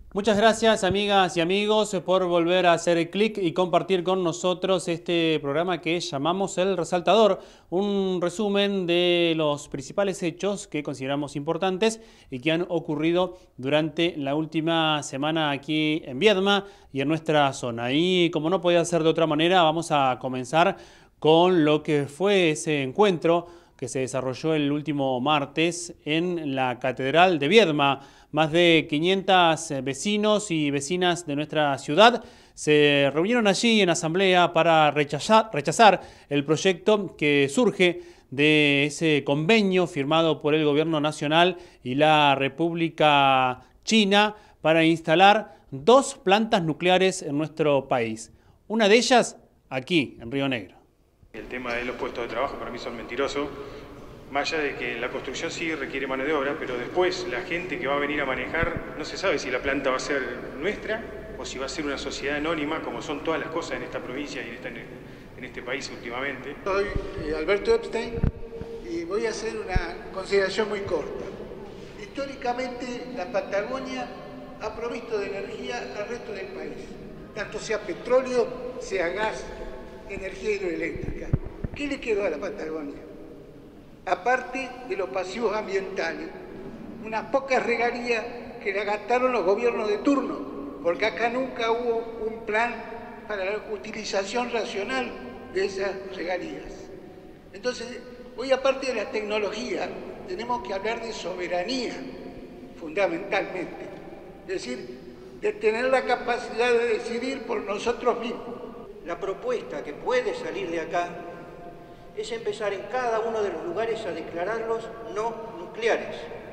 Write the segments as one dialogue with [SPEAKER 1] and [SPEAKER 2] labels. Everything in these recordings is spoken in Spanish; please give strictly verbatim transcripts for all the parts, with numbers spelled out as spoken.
[SPEAKER 1] Muchas gracias, amigas y amigos, por volver a hacer clic y compartir con nosotros este programa que llamamos El Resaltador, un resumen de los principales hechos que consideramos importantes y que han ocurrido durante la última semana aquí en Viedma y en nuestra zona. Y como no podía ser de otra manera, vamos a comenzar con lo que fue ese encuentro que se desarrolló el último martes en la Catedral de Viedma. Más de quinientos vecinos y vecinas de nuestra ciudad se reunieron allí en asamblea para rechazar, rechazar el proyecto que surge de ese convenio firmado por el Gobierno Nacional y la República China para instalar dos plantas nucleares en nuestro país. Una de ellas aquí, en Río Negro.
[SPEAKER 2] El tema de los puestos de trabajo para mí son mentirosos. Más allá de que la construcción sí requiere mano de obra, pero después la gente que va a venir a manejar, no se sabe si la planta va a ser nuestra o si va a ser una sociedad anónima, como son todas las cosas en esta provincia y en, esta, en este país últimamente.
[SPEAKER 3] Soy eh, Alberto Epstein y voy a hacer una consideración muy corta. Históricamente la Patagonia ha provisto de energía al resto del país, tanto sea petróleo, sea gas, energía hidroeléctrica. ¿Qué le quedó a la Patagonia? Aparte de los pasivos ambientales, unas pocas regalías que le gastaron los gobiernos de turno, porque acá nunca hubo un plan para la utilización racional de esas regalías. Entonces, hoy aparte de la tecnología, tenemos que hablar de soberanía, fundamentalmente. Es decir, de tener la capacidad de decidir por nosotros mismos.
[SPEAKER 4] La propuesta que puede salir de acá es empezar en cada uno de los lugares a declararlos no nucleares.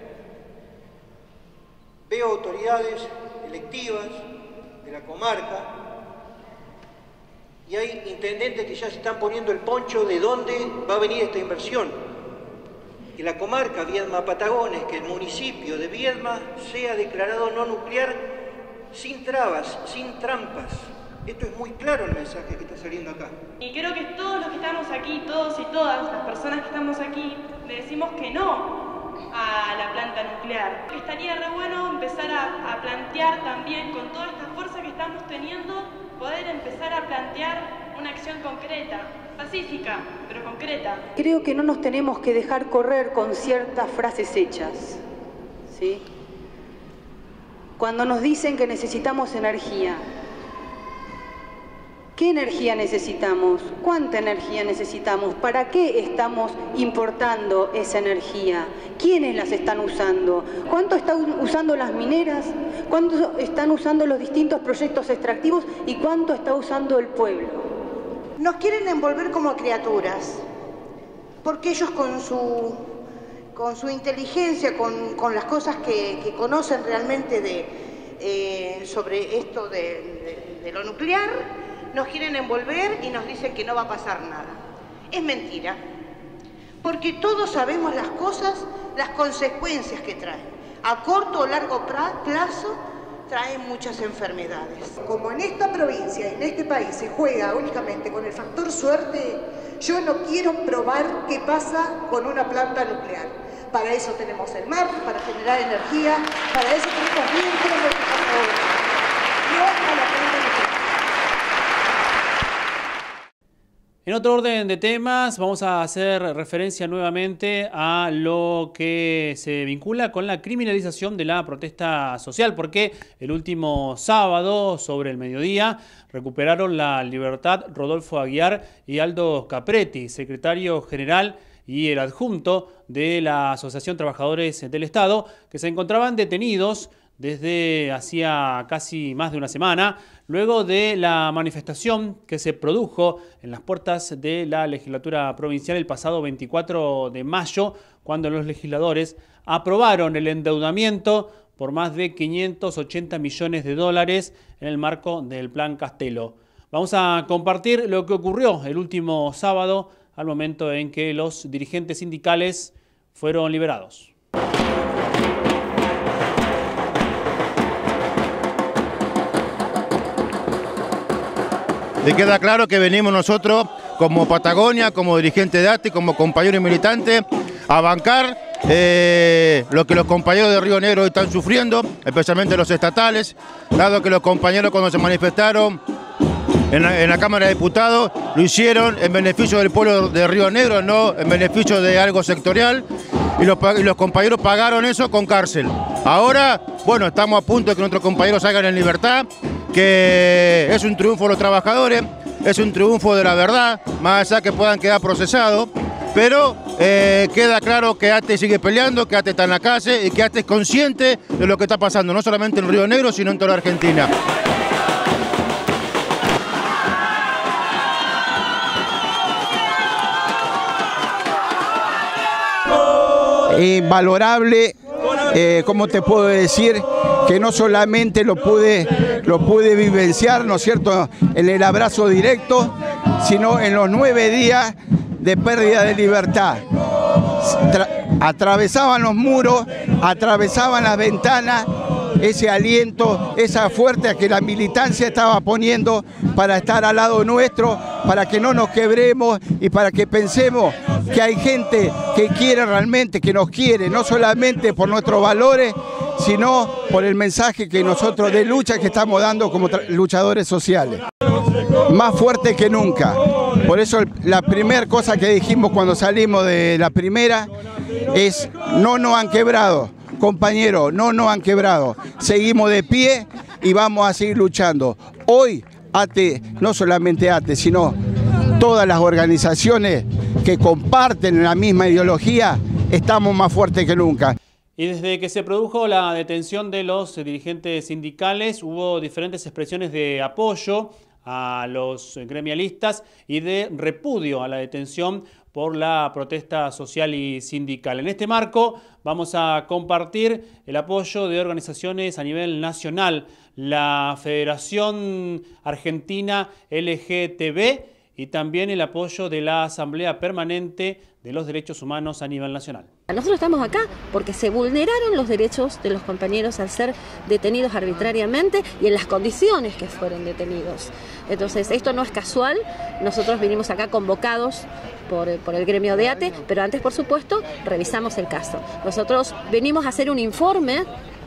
[SPEAKER 4] Veo autoridades electivas de la comarca y hay intendentes que ya se están poniendo el poncho de dónde va a venir esta inversión. Que la comarca Viedma-Patagones, que el municipio de Viedma sea declarado no nuclear sin trabas, sin trampas. Esto es muy claro el mensaje que está saliendo acá.
[SPEAKER 5] Y creo que todos los que estamos aquí, todos y todas las personas que estamos aquí, le decimos que no a la planta nuclear. Estaría re bueno empezar a, a plantear también, con toda esta fuerza que estamos teniendo, poder empezar a plantear una acción concreta, pacífica, pero concreta.
[SPEAKER 6] Creo que no nos tenemos que dejar correr con ciertas frases hechas, ¿sí? Cuando nos dicen que necesitamos energía, ¿qué energía necesitamos? ¿Cuánta energía necesitamos? ¿Para qué estamos importando esa energía? ¿Quiénes las están usando? ¿Cuánto están usando las mineras? ¿Cuánto están usando los distintos proyectos extractivos? ¿Y cuánto está usando el pueblo?
[SPEAKER 7] Nos quieren envolver como criaturas, porque ellos con su, con su inteligencia, con, con las cosas que, que conocen realmente de, eh, sobre esto de, de, de lo nuclear, nos quieren envolver y nos dicen que no va a pasar nada. Es mentira, porque todos sabemos las cosas, las consecuencias que traen. A corto o largo plazo traen muchas enfermedades.
[SPEAKER 8] Como en esta provincia, en este país, se juega únicamente con el factor suerte, yo no quiero probar qué pasa con una planta nuclear. Para eso tenemos el mar, para generar energía, para eso tenemos viento, no a la planta nuclear.
[SPEAKER 1] En otro orden de temas, vamos a hacer referencia nuevamente a lo que se vincula con la criminalización de la protesta social, porque el último sábado, sobre el mediodía, recuperaron la libertad Rodolfo Aguiar y Aldo Capretti, secretario general y el adjunto de la Asociación Trabajadores del Estado, que se encontraban detenidos desde hacía casi más de una semana, luego de la manifestación que se produjo en las puertas de la legislatura provincial el pasado veinticuatro de mayo, cuando los legisladores aprobaron el endeudamiento por más de quinientos ochenta millones de dólares en el marco del Plan Castelo. Vamos a compartir lo que ocurrió el último sábado, al momento en que los dirigentes sindicales fueron liberados.
[SPEAKER 9] Le queda claro que venimos nosotros como Patagonia, como dirigente de A T E, como compañeros militantes, a bancar eh, lo que los compañeros de Río Negro están sufriendo, especialmente los estatales, dado que los compañeros cuando se manifestaron en la, en la Cámara de Diputados lo hicieron en beneficio del pueblo de Río Negro, no en beneficio de algo sectorial, y los, y los compañeros pagaron eso con cárcel. Ahora, bueno, estamos a punto de que nuestros compañeros salgan en libertad, que es un triunfo de los trabajadores, es un triunfo de la verdad, más allá que puedan quedar procesados, pero eh, queda claro que ATE sigue peleando, que ATE está en la calle y que ATE es consciente de lo que está pasando, no solamente en Río Negro, sino en toda la Argentina.
[SPEAKER 10] Invalorable, eh, ¿cómo te puedo decir? Que no solamente lo pude, lo pude vivenciar, ¿no es cierto?, en el abrazo directo, sino en los nueve días de pérdida de libertad. Tra- atravesaban los muros, atravesaban las ventanas, ese aliento, esa fuerza que la militancia estaba poniendo para estar al lado nuestro, para que no nos quebremos y para que pensemos que hay gente que quiere realmente, que nos quiere, no solamente por nuestros valores, sino por el mensaje que nosotros de lucha que estamos dando como luchadores sociales. Más fuerte que nunca. Por eso la primera cosa que dijimos cuando salimos de la primera es: no nos han quebrado, compañeros, no nos han quebrado. Seguimos de pie y vamos a seguir luchando. Hoy ATE, no solamente ATE, sino todas las organizaciones que comparten la misma ideología, estamos más fuertes que nunca.
[SPEAKER 1] Y desde que se produjo la detención de los dirigentes sindicales, hubo diferentes expresiones de apoyo a los gremialistas y de repudio a la detención por la protesta social y sindical. En este marco vamos a compartir el apoyo de organizaciones a nivel nacional, la Federación Argentina L G T B y también el apoyo de la Asamblea Permanente de los Derechos Humanos a nivel nacional.
[SPEAKER 11] Nosotros estamos acá porque se vulneraron los derechos de los compañeros al ser detenidos arbitrariamente y en las condiciones que fueron detenidos. Entonces, esto no es casual, nosotros vinimos acá convocados por, por el gremio de ATE, pero antes, por supuesto, revisamos el caso. Nosotros venimos a hacer un informe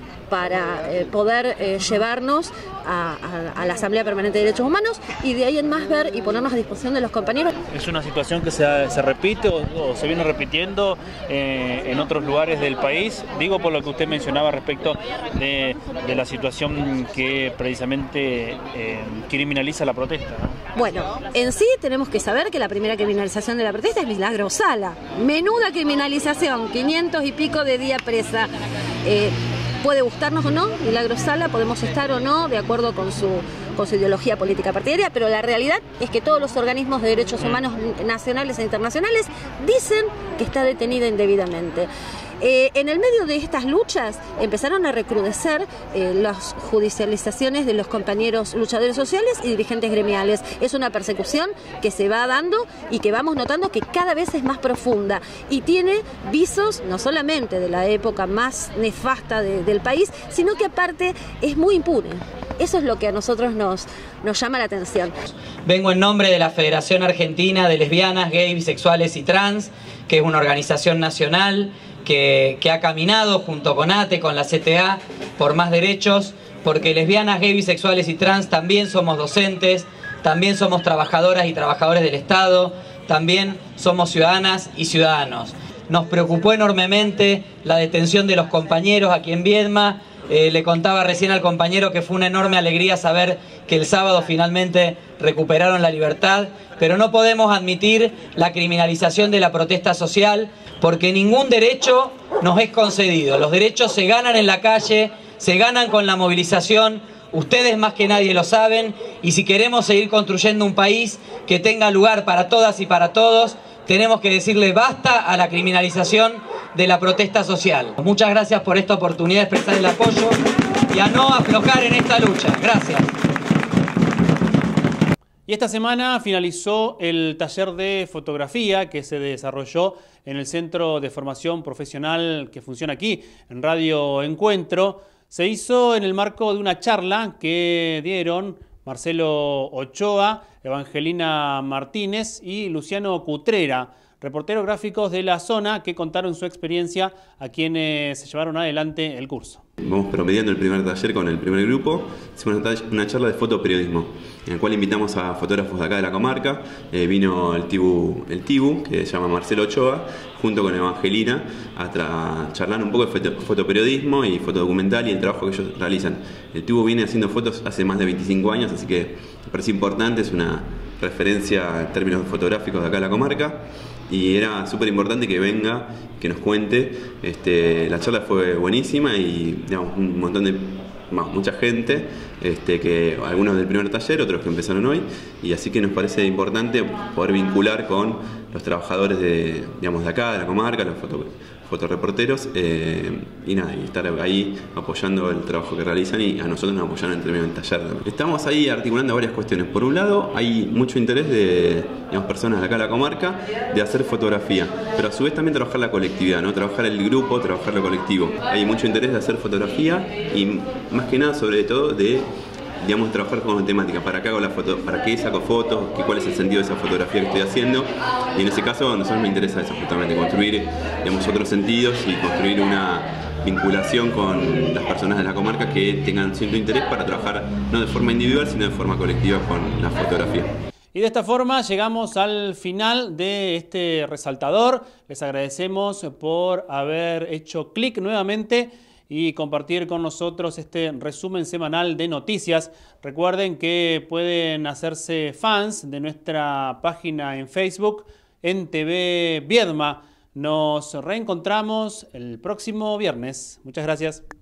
[SPEAKER 11] para eh, poder eh, llevarnos a, a, a la Asamblea Permanente de Derechos Humanos y de ahí en más ver y ponernos a disposición de los compañeros.
[SPEAKER 12] ¿Es una situación que se, se repite o, o se viene repitiendo eh, en otros lugares del país? Digo por lo que usted mencionaba respecto de, de la situación que precisamente eh, criminaliza la protesta, ¿no?
[SPEAKER 11] Bueno, en sí tenemos que saber que la primera criminalización de la protesta es Milagro Sala. Menuda criminalización, quinientos y pico de día presa. Eh, Puede gustarnos o no, Milagro Sala, podemos estar o no de acuerdo con su, con su ideología política partidaria, pero la realidad es que todos los organismos de derechos humanos nacionales e internacionales dicen que está detenida indebidamente. Eh, en el medio de estas luchas empezaron a recrudecer eh, las judicializaciones de los compañeros luchadores sociales y dirigentes gremiales. Es una persecución que se va dando y que vamos notando que cada vez es más profunda y tiene visos no solamente de la época más nefasta de, del país, sino que aparte es muy impune. Eso es lo que a nosotros nos, nos llama la atención.
[SPEAKER 13] Vengo en nombre de la Federación Argentina de Lesbianas, Gays, Bisexuales y Trans, que es una organización nacional que, que ha caminado junto con ATE, con la C T A, por más derechos, porque lesbianas, gays, bisexuales y trans también somos docentes, también somos trabajadoras y trabajadores del Estado, también somos ciudadanas y ciudadanos. Nos preocupó enormemente la detención de los compañeros aquí en Viedma. Eh, le contaba recién al compañero que fue una enorme alegría saber que el sábado finalmente recuperaron la libertad, pero no podemos admitir la criminalización de la protesta social porque ningún derecho nos es concedido. Los derechos se ganan en la calle, se ganan con la movilización, ustedes más que nadie lo saben, y si queremos seguir construyendo un país que tenga lugar para todas y para todos, tenemos que decirle basta a la criminalización de la protesta social. Muchas gracias por esta oportunidad de expresar el apoyo y a no aflojar en esta lucha. Gracias.
[SPEAKER 1] Y esta semana finalizó el taller de fotografía que se desarrolló en el Centro de Formación Profesional que funciona aquí, en Radio Encuentro. Se hizo en el marco de una charla que dieron Marcelo Ochoa, Evangelina Martínez y Luciano Cutrera, reporteros gráficos de la zona que contaron su experiencia a quienes se llevaron adelante el curso.
[SPEAKER 14] Vamos promediando el primer taller con el primer grupo. Hicimos una charla de fotoperiodismo, en el cual invitamos a fotógrafos de acá de la comarca. Eh, vino el Tibu, el Tibu, que se llama Marcelo Ochoa, junto con Evangelina, a, a charlar un poco de foto, fotoperiodismo y fotodocumental y el trabajo que ellos realizan. El Tibu viene haciendo fotos hace más de veinticinco años, así que me parece importante, es una referencia en términos fotográficos de acá de la comarca. Y era súper importante que venga, que nos cuente. Este, la charla fue buenísima y digamos, un montón de, bueno, mucha gente, este, que algunos del primer taller, otros que empezaron hoy, y así que nos parece importante poder vincular con los trabajadores de, digamos, de acá, de la comarca, los foto, fotoreporteros, eh, y nada, y estar ahí apoyando el trabajo que realizan y a nosotros nos apoyan en términos del taller. Estamos ahí articulando varias cuestiones. Por un lado, hay mucho interés de, digamos, personas de acá de la comarca de hacer fotografía, pero a su vez también trabajar la colectividad, ¿no? Trabajar el grupo, trabajar lo colectivo. Hay mucho interés de hacer fotografía y más que nada, sobre todo, de digamos, trabajar con temática, para qué hago la foto, para qué saco fotos, qué, cuál es el sentido de esa fotografía que estoy haciendo, y en ese caso a nosotros me interesa eso, justamente construir, digamos, otros sentidos y construir una vinculación con las personas de la comarca que tengan cierto interés para trabajar no de forma individual sino de forma colectiva con la fotografía.
[SPEAKER 1] Y de esta forma llegamos al final de este resaltador. Les agradecemos por haber hecho clic nuevamente y compartir con nosotros este resumen semanal de noticias. Recuerden que pueden hacerse fans de nuestra página en Facebook, en T V Viedma. Nos reencontramos el próximo viernes. Muchas gracias.